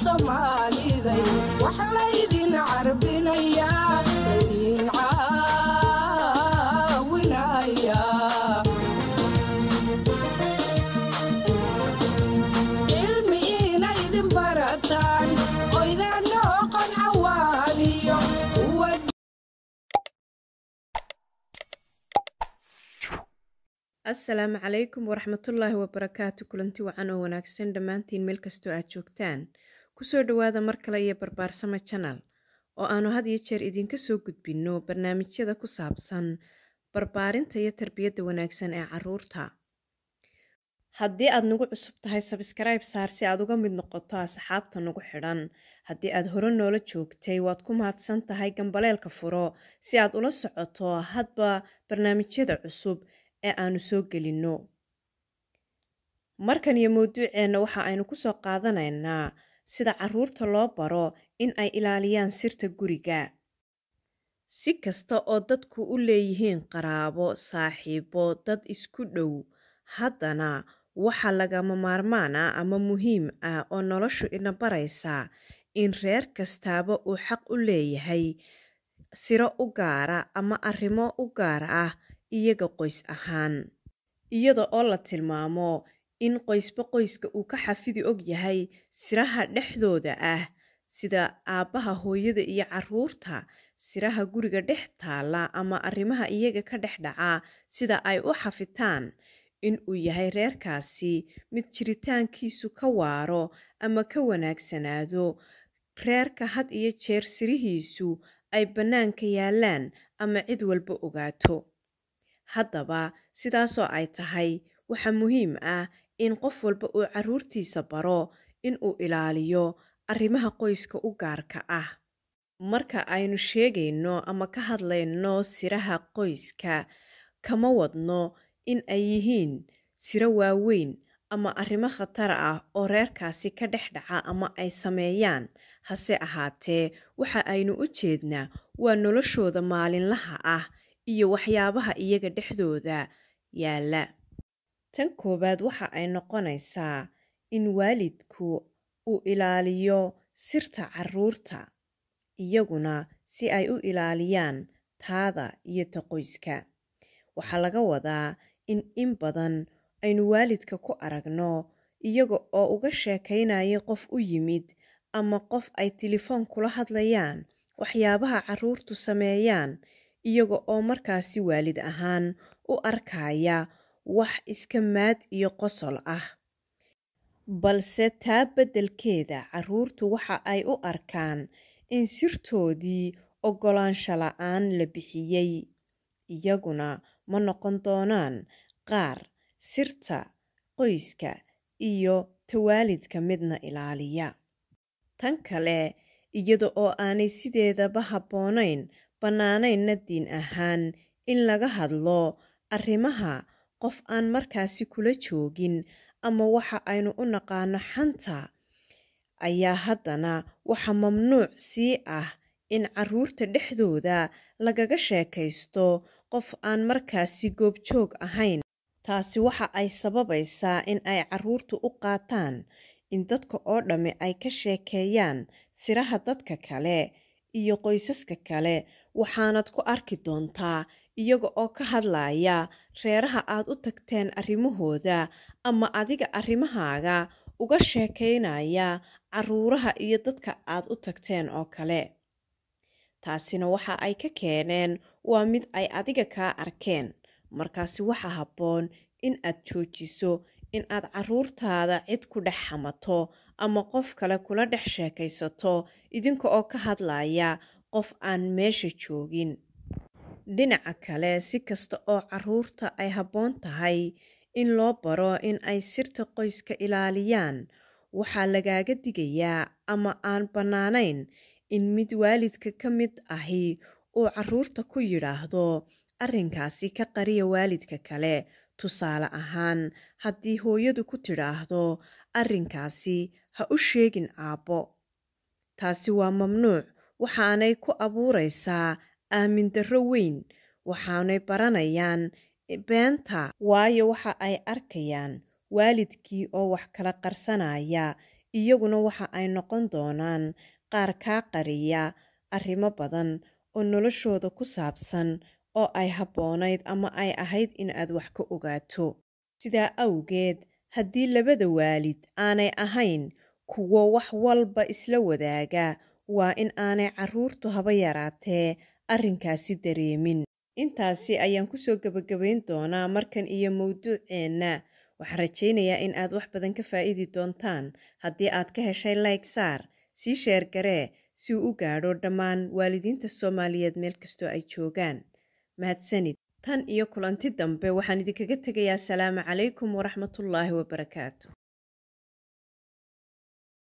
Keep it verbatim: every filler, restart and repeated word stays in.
Soomaalida wax la idin carbinaya idin caawinaya ilmi ina idin barataan oo idin noqon xawaaliyo السلام عليكم ورحمة الله وبركاته كلنتي وعنو وناكسن دمانتين ميل كستو aad joogtaan kusoo dhawaada mar kale iyo barbaarsama channel oo aanu had iyo jeer idinka soo gudbino barnaamijyada ku saabsan barbaarinta iyo tarbiyadda wanaagsan ee carruurta. haddii aad nagu cusub tahay subscribe saar si aad uga mid noqoto asxaabta nagu xidhan. haddii aad hore noola joogtay waad ku mahadsan tahay gambaleelka furo si aad ula socoto hadba barnaamijyada cusub ee aanu soo gelino. markan iyo mawduuceena waxa aynu ku soo qaadanaynaa sida carruurta loo baro in ay ilaaliyaan sirta guriga. si kasta oo dadku u leeyihiin qaraabo, saaxiibo, dad isku dhow, haddana waxa lagama maarmaan ah ama muhiim ah oo noloshu ina baraysa in reer kastaaba uu xaq u leeyahay siro u gaara ama arrimo u gaar ah iyaga qoys ahaan, iyada oo la tilmaamo in qoysba qoyska uu ka xafidi og yahay siraha dhexdooda ah, sida aabbaha, hooyada iyo carruurta, siraha guriga dhex taala ama arrimaha iyaga ka dhex dhaca sida ay u xafitaan in uu yahay reerkaasi mid jiritaankiisu ka waaro ama ka wanaagsanaado, reerka had iyo jeer sirihiisu ay bannaanka yaalaan ama cid walba ogaato. haddaba sidaasoo ay tahay waxa muhiim ah in qof walba uu carruurtiisa baro in uu ilaaliyo arrimaha qoyska u gaarka ah. marka aynu sheegayno ama ka hadlayno siraha qoyska, kama wadno in ay yihiin siro waaweyn ama arrimo khatar ah oo reerkaasi ka dhex dhaca ama ay sameeyaan. hase ahaatee waxa aynu u jeednaa waa noloshooda maalinlaha ah iyo waxyaabaha iyaga dhexdooda yaala. tan koowaad waxa ay noqonaysaa in waalidku uu ilaaliyo sirta carruurta, iyaguna si ay u ilaaliyaan taada iyo ta qoyska. waxaa laga wadaa in in badan aynu waalidka ku aragno iyaga oo uga sheekaynaya qof u yimid ama qof ay telefoon kula hadlayaan waxyaabaha carruurtu sameeyaan, iyaga oo markaasi waalid ahaan u arkaya wax iska maad iyo qosol ah. balse taa beddelkeeda carruurtu waxa ay u arkaan in sirtoodii oggolaansho la'aan la bixiyey, iyaguna ma noqon doonaan qaar sirta qoyska iyo ta waalidka midna ilaaliya. tan kale, iyada oo aanay sideedaba habboonayn bannaanaynna diin ahaan in laga hadlo arrimaha qof aan markaasi kula joogin ama waxa aynu u naqaano xanta, ayaa haddana waxa mamnuuc sii ah in carruurta dhexdooda lagaga sheekaysto qof aan markaasi goobjoog ahayn. taasi waxa ay sababaysaa in ay carruurtu u qaataan in dadka oo dhamme ay ka sheekeeyaan siraha dadka kale iyo qoysaska kale, waxaanad ku arki doontaa iyaga oo ka hadlaya reeraha aad u tagteen arrimahooda ama adiga arrimahaaga uga sheekaynaya carruuraha iyo dadka aad u tagteen oo kale. taasina waxa ay ka keeneen waa mid ay adiga kaa arkeen. markaasi waxa habboon in aad joojiso in aad carruurtaada cid ku dhex xamato ama qof kale kula dhex sheekaysato idinka oo ka hadlaya qof aan meesha joogin. dhinaca kale, si kasta oo carruurta ay habboon tahay in loo baro in ay sirta qoyska ilaaliyaan, waxaa lagaaga digayaa ama aan bannaanayn in mid waalidka ka mid ahi uu carruurta ku yidhaahdo arrinkaasi ka qariya waalidka kale. tusaale ahaan, haddii hooyadu ku tidhaahdo arrinkaasi ha u sheegin aabbo, taasi waa mamnuuc, waxaanay ku abuuraysaa aamin darro weyn, waxaanay baranayaan beenta, waayo waxa ay arkayaan waalidkii oo wax kala qarsanaya iyaguna waxa ay noqon doonaan qaar kaa qariya arrimo badan oo noloshooda ku saabsan oo ay habboonayd ama ay ahayd in aad wax ka ogaato. Sidaa awgeed, haddii labada waalid aanay ahayn kuwo wax walba isla wadaaga, waa in aanay carruurtu haba yaraatee arrinkaasi dareemin. Intaasi ayaan kusoo gabagabayn doonaa markan iyo mawduuceenna. Waxaan rajaynayaa in aad wax badan ka faa'iidi doontaan. Haddii aad ka heshay like saar, sii sheer garee si uu u gaadho dhammaan waalidiinta Soomaaliyeed meel kastoo ay joogaan. Mahadsanid. Tan iyo kulanti dambe waxaan idinkaga tegayaa salaamu calaykum waraxmatullaahi wabarakaatu.